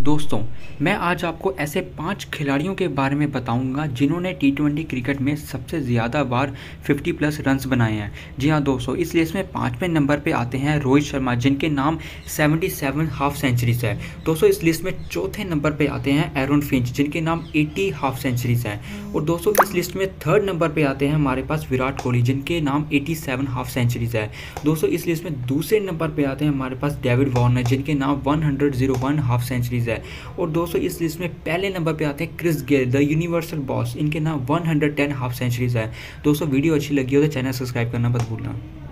दोस्तों, मैं आज आपको ऐसे 5 खिलाड़ियों के बारे में बताऊंगा जिन्होंने टी20 क्रिकेट में सबसे ज़्यादा बार 50 प्लस रन्स बनाए हैं। जी हाँ दोस्तों, इस लिस्ट में 5वें नंबर पे आते हैं रोहित शर्मा, जिनके नाम 77 हाफ सेंचुरीज है। दोस्तों, इस लिस्ट में चौथे नंबर पे आते हैं एरन फिंच, जिनके नाम 80 हाफ सेंचुरीज हैं। और दोस्तों, इस लिस्ट में थर्ड नंबर पे आते हैं हमारे पास विराट कोहली, जिनके नाम 87 हाफ सेंचुरीज है। दोस्तों, इस लिस्ट में दूसरे नंबर पे आते हैं हमारे पास डेविड वार्नर, जिनके नाम 101 हाफ सेंचुरीज है। और दोस्तों, इस लिस्ट में पहले नंबर पे आते हैं Chris Gayle, the universal boss, इनके नाम 110 हाफ सेंचुरीज है। दोस्तों, वीडियो अच्छी लगी हो तो चैनल सब्सक्राइब करना मत भूलना।